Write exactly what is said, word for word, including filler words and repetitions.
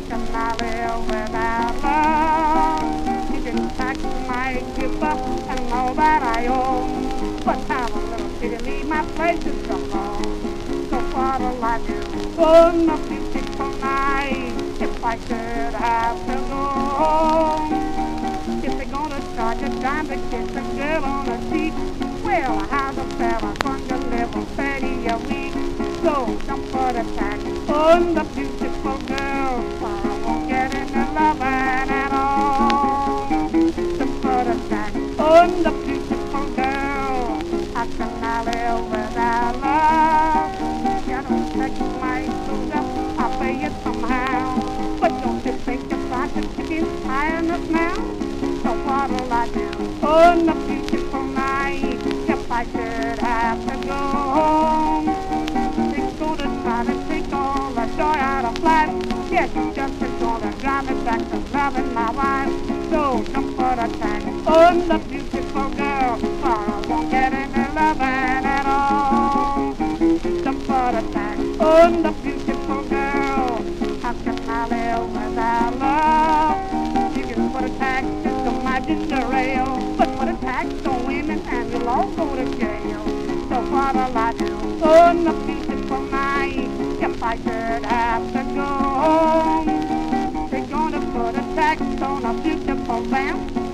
cannot live without love. You can tax my give up and all that I own, but have a little pity, leave my place is alone. So what'll I do on a beautiful night if I could have to go home? If they're gonna charge a dime to kiss a girl on the cheek, well, how's a fella going to live on thirty a week? So don't put a tax on the beautiful girl, for I won't get any loving at all. Don't put a tax on the beautiful girl. How can I live without love? You don't take my food up, I'll pay you somehow. But don't you think the price of chicken's high enough now? So what'll I do on a beautiful night if I should have to go home? They're gonna try to take all the joy out of life. Yes, just as gonna drive me back to loving my wife. So don't put a tag on the beautiful girl, for I won't get any loving at all. Don't put a tag on the beautiful girl. How can I live without love? You can put a tag to my ginger ale, but put a tax on women and you'll all go to jail. So what'll I do on a beautiful night if I should have to go home? They're gonna put a tax on a beautiful lamp,